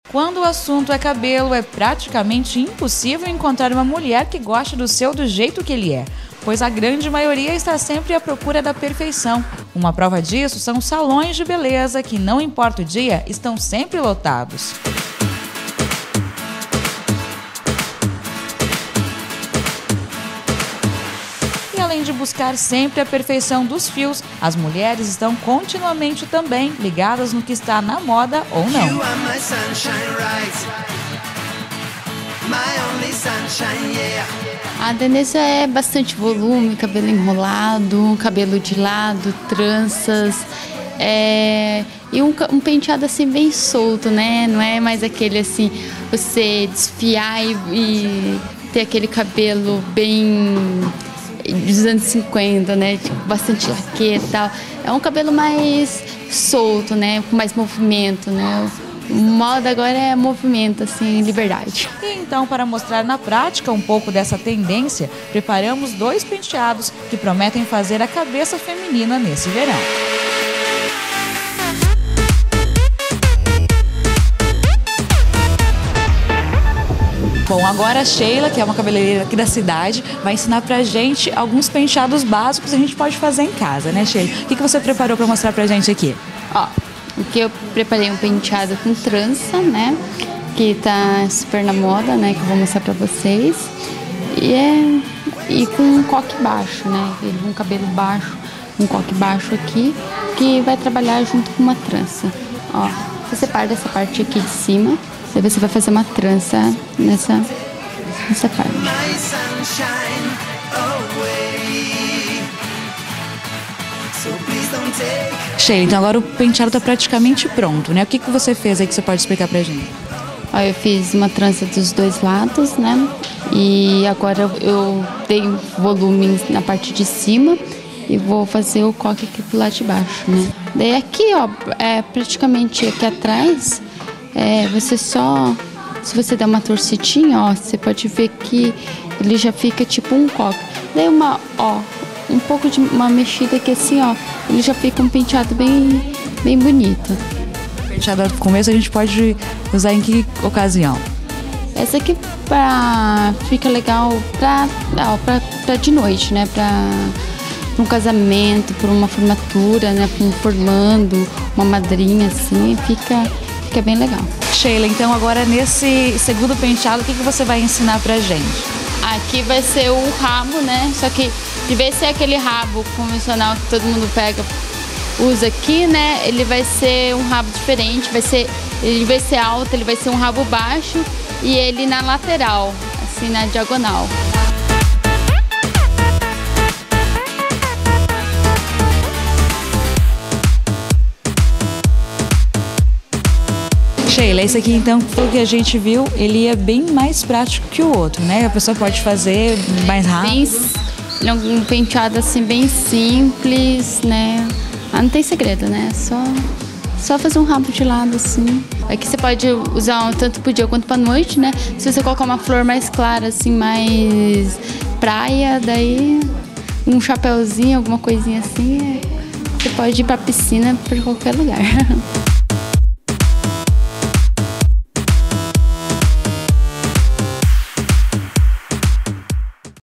Quando o assunto é cabelo, é praticamente impossível encontrar uma mulher que goste do seu do jeito que ele é, pois a grande maioria está sempre à procura da perfeição. Uma prova disso são os salões de beleza que, não importa o dia, estão sempre lotados. Além de buscar sempre a perfeição dos fios, as mulheres estão continuamente também ligadas no que está na moda ou não. A tendência é bastante volume, cabelo enrolado, cabelo de lado, tranças, e um penteado assim bem solto, né? Não é mais aquele assim, você desfiar e ter aquele cabelo bem dos anos 50, né? Tipo, bastante laque e tal. É um cabelo mais solto, né? Com mais movimento, né? Moda agora é movimento, assim, liberdade. E então, para mostrar na prática um pouco dessa tendência, preparamos 2 penteados que prometem fazer a cabeça feminina nesse verão. Bom, agora a Sheila, que é uma cabeleireira aqui da cidade, vai ensinar pra gente alguns penteados básicos que a gente pode fazer em casa, né, Sheila? O que você preparou pra mostrar pra gente aqui? Ó, aqui eu preparei um penteado com trança, né? Que tá super na moda, né? Que eu vou mostrar pra vocês. E com um coque baixo, né? Um cabelo baixo, um coque baixo aqui, que vai trabalhar junto com uma trança. Ó, você separa dessa parte aqui de cima. Daí você vai fazer uma trança nessa parte. Sheila, então agora o penteado está praticamente pronto, né? O que você fez aí que você pode explicar pra gente? Ó, eu fiz uma trança dos 2 lados, né? E agora eu dei volume na parte de cima e vou fazer o coque aqui pro lado de baixo, né? Daí aqui, ó, praticamente aqui atrás, você só, se você der uma torcidinha, ó, você pode ver que ele já fica tipo um coque. Daí um pouco de uma mexida aqui assim, ó, ele já fica um penteado bem bonito. O penteado no começo a gente pode usar em que ocasião? Essa aqui fica legal pra de noite, né? Pra um casamento, pra uma formatura, né? Pra um formando, uma madrinha, assim, fica bem legal. Sheila, então agora nesse segundo penteado, o que você vai ensinar pra gente? Aqui vai ser o rabo, né? Só que de vez ser aquele rabo convencional que todo mundo usa aqui, né? Ele vai ser um rabo diferente, ele vai ser alto, ele vai ser um rabo baixo e ele na lateral, assim, na diagonal. Sheila, esse aqui então, pelo que a gente viu, ele é bem mais prático que o outro, né? A pessoa pode fazer mais rápido. Um penteado assim bem simples, né? Não tem segredo, né? Só fazer um rabo de lado assim. Aqui você pode usar tanto pro dia quanto pra noite, né? Se você colocar uma flor mais clara, assim, mais praia, daí um chapéuzinho, alguma coisinha assim, você pode ir pra piscina, pra qualquer lugar.